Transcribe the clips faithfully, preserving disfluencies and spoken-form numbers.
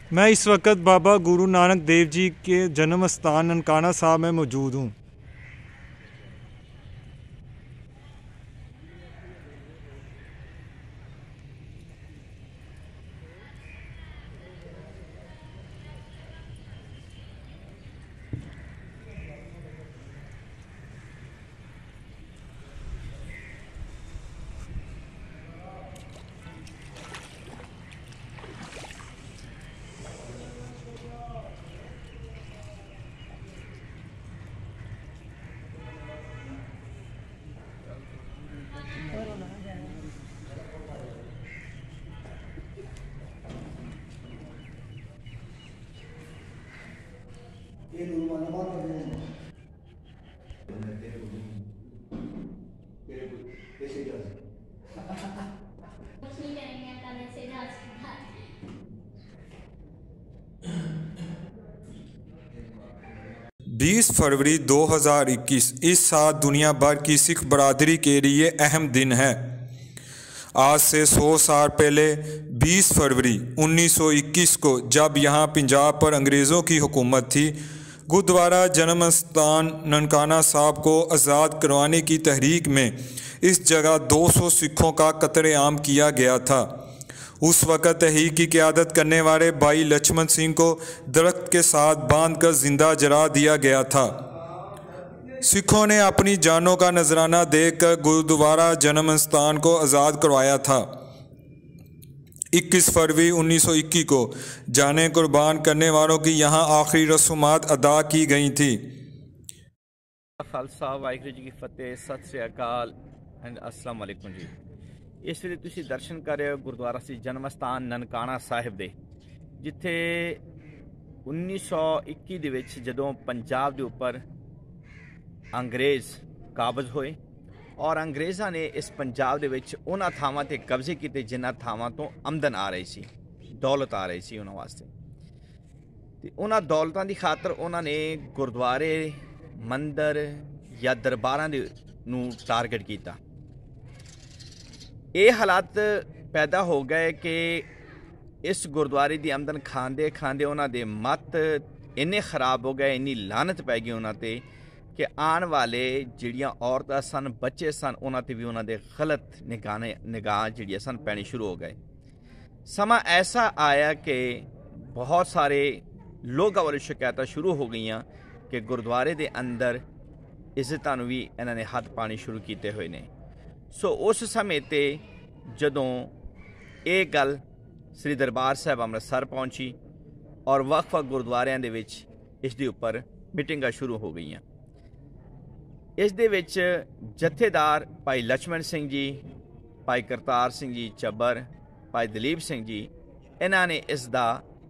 मैं इस वक्त बाबा गुरु नानक देव जी के जन्म स्थान ननकाना साहब में मौजूद हूँ। बीस फरवरी दो हज़ार इक्कीस इस साल दुनिया भर की सिख बरादरी के लिए अहम दिन है। आज से सौ साल पहले बीस फरवरी उन्नीस सौ इक्कीस को जब यहाँ पंजाब पर अंग्रेज़ों की हुकूमत थी, गुरुद्वारा जन्म स्थान ननकाना साहब को आज़ाद करवाने की तहरीक में इस जगह दो सौ सिखों का कत्लेआम किया गया था। उस वक़्त तहरीक की क़यादत करने वाले भाई लक्ष्मण सिंह को दरख्त के साथ बांधकर जिंदा जला दिया गया था। सिखों ने अपनी जानों का नजराना देकर गुरुद्वारा जन्म स्थान को आज़ाद करवाया था। इक्कीस फरवरी उन्नीस सौ इक्कीस को जाने कुर्बान करने वालों की यहाँ आखिरी रसूमात अदा की गई थी। खालसा वाहिगुरू जी की फतेह, सत श्री अकाल एंड अस्सलाम वालेकुम जी। इस ਵੇਲੇ ਤੁਸੀਂ ਦਰਸ਼ਨ ਕਰ ਰਹੇ ਹੋ ਗੁਰਦੁਆਰਾ ਸੀ ਜਨਮ ਸਥਾਨ ਨਨਕਾਣਾ ਸਾਹਿਬ ਦੇ, ਜਿੱਥੇ ਉੱਨੀ ਸੌ ਇੱਕੀ ਦੇ ਵਿੱਚ ਜਦੋਂ ਪੰਜਾਬ ਦੇ ਉੱਪਰ ਅੰਗਰੇਜ਼ ਕਾਬਜ਼ ਹੋਏ ਔਰ ਅੰਗਰੇਜ਼ਾਂ ਨੇ ਇਸ ਪੰਜਾਬ ਦੇ ਵਿੱਚ ਉਹਨਾਂ ਥਾਵਾਂ ਤੇ ਕਬਜ਼ੇ ਕੀਤੇ ਜਿਨ੍ਹਾਂ ਥਾਵਾਂ ਤੋਂ ਆਮਦਨ ਆ ਰਹੀ ਸੀ, ਦੌਲਤ ਆ ਰਹੀ ਸੀ ਉਹਨਾਂ ਵਾਸਤੇ। ਤੇ ਉਹਨਾਂ ਦੌਲਤਾਂ ਦੀ ਖਾਤਰ ਉਹਨਾਂ ਨੇ ਗੁਰਦੁਆਰੇ, ਮੰਦਰ ਜਾਂ ਦਰਬਾਰਾਂ ਦੇ ਨੂੰ ਟਾਰਗੇਟ ਕੀਤਾ। ਇਹ ਹਾਲਾਤ ਪੈਦਾ ਹੋ ਗਏ ਕਿ ਇਸ ਗੁਰਦੁਆਰੇ ਦੀ ਆਮਦਨ ਖਾਂਦੇ ਖਾਂਦੇ ਉਹਨਾਂ ਦੇ ਮੱਤ ਇੰਨੇ ਖਰਾਬ ਹੋ ਗਏ, ਇੰਨੀ ਲਾਨਤ ਪੈ ਗਈ ਉਹਨਾਂ ਤੇ ਕਿ ਆਉਣ ਵਾਲੇ ਜਿਹੜੀਆਂ ਔਰਤਾਂ ਸਨ, ਬੱਚੇ ਸਨ, ਉਹਨਾਂ ਤੇ ਵੀ ਉਹਨਾਂ ਦੇ ਗਲਤ ਨਿਗਾਹਾਂ ਨਿਗਾਹ ਜਿਹੜੀਆਂ ਸਨ ਪੈਣੀ ਸ਼ੁਰੂ ਹੋ ਗਏ। ਸਮਾਂ ਐਸਾ ਆਇਆ ਕਿ ਬਹੁਤ ਸਾਰੇ ਲੋਕਾਂ ਵੱਲੋਂ ਸ਼ਿਕਾਇਤਾਂ ਸ਼ੁਰੂ ਹੋ ਗਈਆਂ ਕਿ ਗੁਰਦੁਆਰੇ ਦੇ ਅੰਦਰ ਇੱਜ਼ਤਾਂ ਨੂੰ ਵੀ ਇਹਨਾਂ ਨੇ ਹੱਥ ਪਾਣੀ ਸ਼ੁਰੂ ਕੀਤੇ ਹੋਏ ਨੇ। ਸੋ ਉਸ ਸਮੇਂ 'ਤੇ ਜਦੋਂ ਇਹ ਗੱਲ ਸ੍ਰੀ ਦਰਬਾਰ ਸਾਹਿਬ ਅੰਮ੍ਰਿਤਸਰ ਪਹੁੰਚੀ ਔਰ ਵੱਖ-ਵੱਖ ਗੁਰਦੁਆਰਿਆਂ ਦੇ ਵਿੱਚ ਇਸ ਦੇ ਉੱਪਰ ਮੀਟਿੰਗਾਂ ਸ਼ੁਰੂ ਹੋ ਗਈਆਂ। ਇਸ ਦੇ ਵਿੱਚ ਜਥੇਦਾਰ ਭਾਈ ਲక్ష్మణ ਸਿੰਘ ਜੀ, ਭਾਈ ਕਰਤਾਰ ਸਿੰਘ ਜੀ ਚੱਬਰ, ਭਾਈ ਦਲੀਪ ਸਿੰਘ ਜੀ, ਇਹਨਾਂ ਨੇ ਇਸ ਦਾ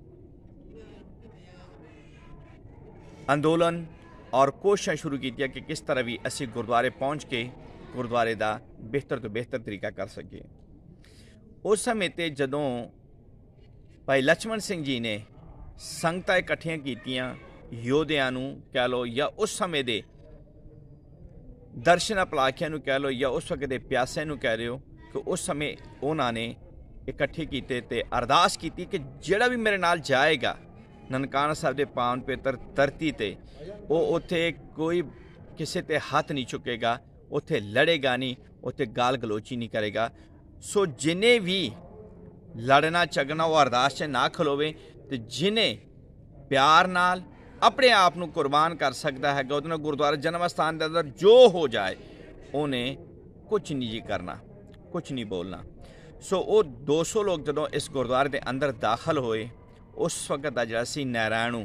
ਅੰਦੋਲਨ ਔਰ ਕੋਸ਼ਿਸ਼ਾਂ ਸ਼ੁਰੂ ਕੀਤੀਆਂ ਕਿ ਕਿਸ ਤਰ੍ਹਾਂ ਵੀ ਅਸੀਂ ਗੁਰਦੁਆਰੇ ਪਹੁੰਚ ਕੇ ਗੁਰਦੁਆਰੇ ਦਾ ਬਿਹਤਰ ਤੋਂ ਬਿਹਤਰ ਤਰੀਕਾ ਕਰ ਸਕੀਏ। ਉਸ ਸਮੇਂ 'ਤੇ ਜਦੋਂ ਭਾਈ ਲక్ష్మణ ਸਿੰਘ ਜੀ ਨੇ ਸੰਗਤਾਂ ਇਕੱਠੀਆਂ ਕੀਤੀਆਂ, ਯੋਧਿਆਂ ਨੂੰ ਕਹਿ ਲਓ ਜਾਂ ਉਸ ਸਮੇਂ ਦੇ ਦਰਸ਼ਨਾ ਪਲਾਖਿਆਂ ਨੂੰ ਕਹਿ ਲਓ ਜਾਂ ਉਸ ਵਕਤ ਦੇ ਪਿਆਸਿਆਂ ਨੂੰ ਕਹਿ ਰਹੇ ਹੋ, ਕਿ ਉਸ ਸਮੇਂ ਉਹਨਾਂ ਨੇ ਇਕੱਠੇ ਕੀਤੇ ਅਤੇ ਅਰਦਾਸ ਕੀਤੀ ਕਿ ਜਿਹੜਾ ਵੀ ਮੇਰੇ ਨਾਲ ਜਾਏਗਾ ਨਨਕਾਣਾ ਸਾਹਿਬ ਦੇ ਪਾਵਨ ਪਵਿੱਤਰ ਧਰਤੀ 'ਤੇ, ਉਹ ਉੱਥੇ ਕੋਈ ਕਿਸੇ 'ਤੇ ਹੱਥ ਨਹੀਂ ਚੁੱਕੇਗਾ, ਉੱਥੇ ਲੜੇਗਾ ਨਹੀਂ, ਉੱਥੇ ਗਾਲ ਗਲੋਚੀ ਨਹੀਂ ਕਰੇਗਾ। ਸੋ ਜਿਹਨੇ ਵੀ ਲੜਨਾ ਝਗੜਨਾ ਉਹ ਅਰਦਾਸ 'ਚ ਨਾ ਖਲੋਵੇ, ਅਤੇ ਜਿਹਨੇ ਪਿਆਰ ਨਾਲ ਆਪਣੇ ਆਪ ਨੂੰ ਕੁਰਬਾਨ ਕਰ ਸਕਦਾ ਹੈਗਾ, ਉਹਦੇ ਨਾਲ ਗੁਰਦੁਆਰਾ ਜਨਮ ਸਥਾਨ ਦੇ ਅੰਦਰ ਜੋ ਹੋ ਜਾਏ ਉਹਨੇ ਕੁਛ ਨਹੀਂ ਜੀ ਕਰਨਾ, ਕੁਛ ਨਹੀਂ ਬੋਲਣਾ। ਸੋ ਉਹ ਦੋ ਸੌ ਲੋਕ ਜਦੋਂ ਇਸ ਗੁਰਦੁਆਰੇ ਦੇ ਅੰਦਰ ਦਾਖਲ ਹੋਏ, ਉਸ ਵਕਤ ਦਾ ਜਿਹੜਾ ਸੀ ਨੈਰਾਣੂ,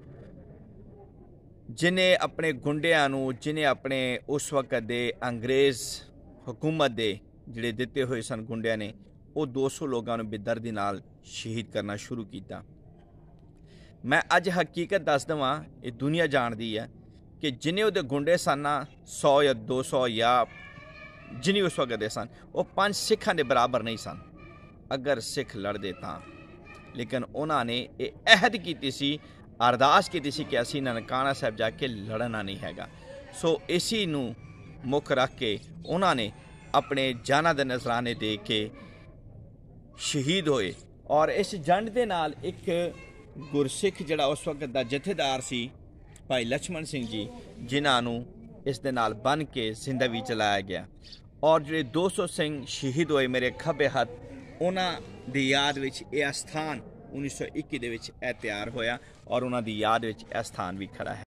ਜਿਹਨੇ ਆਪਣੇ ਗੁੰਡਿਆਂ ਨੂੰ, ਜਿਹਨੇ ਆਪਣੇ ਉਸ ਵਕਤ ਦੇ ਅੰਗਰੇਜ਼ ਹਕੂਮਤ ਦੇ ਜਿਹੜੇ ਦਿੱਤੇ ਹੋਏ ਸਨ ਗੁੰਡਿਆਂ ਨੇ, ਉਹ ਦੋ ਸੌ ਲੋਕਾਂ ਨੂੰ ਬੇਦਰਦੀ ਨਾਲ ਸ਼ਹੀਦ ਕਰਨਾ ਸ਼ੁਰੂ ਕੀਤਾ। ਮੈਂ ਅੱਜ ਹਕੀਕਤ ਦੱਸ ਦੇਵਾਂ, ਇਹ ਦੁਨੀਆ ਜਾਣਦੀ ਹੈ ਕਿ ਜਿੰਨੇ ਉਹਦੇ ਗੁੰਡੇ ਸਨ, ਸੌ ਜਾਂ ਦੋ ਸੌ ਜਾਂ ਜਿੰਨੇ ਉਸ ਵਕਤ ਦੇ ਸਨ, ਉਹ ਪੰਜ ਸਿੱਖਾਂ ਦੇ ਬਰਾਬਰ ਨਹੀਂ ਸਨ ਅਗਰ ਸਿੱਖ ਲੜਦੇ ਤਾਂ। ਲੇਕਿਨ ਉਹਨਾਂ ਨੇ ਇਹ ਅਹਿਦ ਕੀਤੀ ਸੀ, ਅਰਦਾਸ ਕੀਤੀ ਸੀ ਕਿ ਅਸੀਂ ਨਨਕਾਣਾ ਸਾਹਿਬ ਜਾ ਕੇ ਲੜਨਾ ਨਹੀਂ ਹੈਗਾ। ਸੋ ਇਸੀ ਨੂੰ ਮੁੱਖ ਰੱਖ ਕੇ ਉਹਨਾਂ ਨੇ ਆਪਣੇ ਜਾਨਾਂ ਦੇ ਨਜ਼ਰਾਨੇ ਦੇ ਕੇ ਸ਼ਹੀਦ ਹੋਏ। ਔਰ ਇਸ ਜੰਗ ਦੇ ਨਾਲ ਇੱਕ ਗੁਰਸਿੱਖ ਜਿਹੜਾ ਉਸ ਵਕਤ ਦਾ ਜਥੇਦਾਰ ਸੀ ਭਾਈ ਲਛਮਣ ਸਿੰਘ ਜੀ, ਜਿਨ੍ਹਾਂ ਨੂੰ ਇਸ ਦੇ ਨਾਲ ਬੰਨ੍ਹ ਕੇ ਸਿੰਧਵੀ ਚਲਾਇਆ ਗਿਆ। ਔਰ ਜਿਹੜੇ ਦੋ ਸੌ ਸਿੰਘ ਸ਼ਹੀਦ ਹੋਏ ਮੇਰੇ ਖੱਬੇ ਹੱਥ, ਉਹਨਾਂ ਦੀ ਯਾਦ ਵਿੱਚ ਇਹ ਅਸਥਾਨ ਉੱਨੀ ਸੌ ਇੱਕੀ ਦੇ ਵਿੱਚ ਇਹ ਤਿਆਰ ਹੋਇਆ ਔਰ ਉਹਨਾਂ ਦੀ ਯਾਦ ਵਿੱਚ ਇਹ ਸਥਾਨ ਵੀ ਖੜਾ ਹੈ।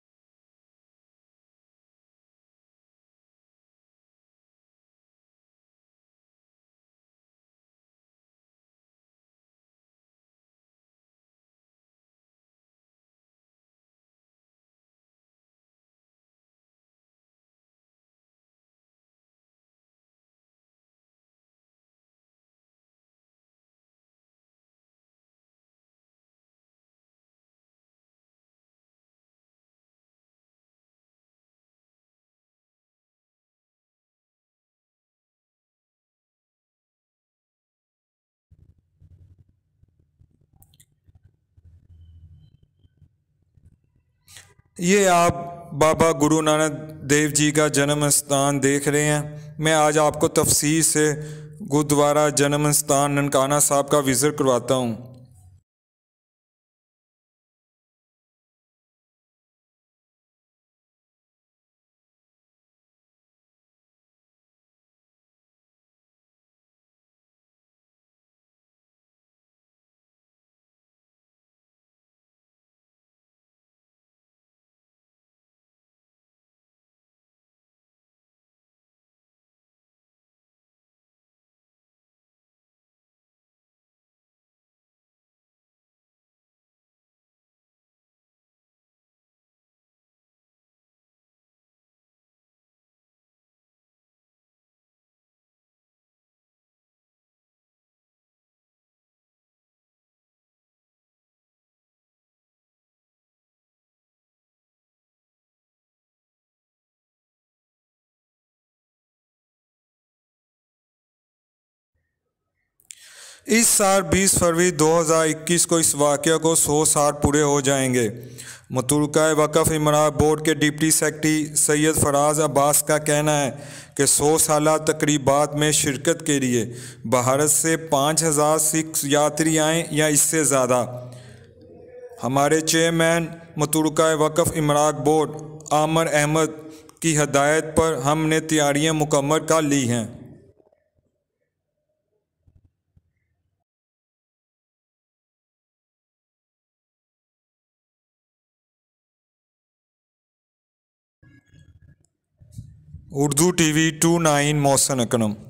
ये आप बाबा गुरु नानक देव जी का जन्म स्थान देख रहे हैं। मैं आज आपको तफसील से गुरुद्वारा जन्म स्थान ननकाना साहब का विज़िट करवाता हूँ। इस साल बीस फरवरी दो हज़ार इक्कीस को इस वाक़या को सौ साल पूरे हो जाएंगे। मुतलका वक़फ़ इमरात बोर्ड के डिप्टी सेक्रेटरी सैयद फराज अब्बास का कहना है कि सौ साला तकरीबात में शिरकत के लिए भारत से पाँच हज़ार सिख यात्री आएँ या इससे ज़्यादा। हमारे चेयरमैन मुतलका वक़फ़ इमरात बोर्ड आमर अहमद की हदायत पर हमने तैयारियां मुकम्मल कर ली हैं। Urdu TV two nine Mohsin अकरम।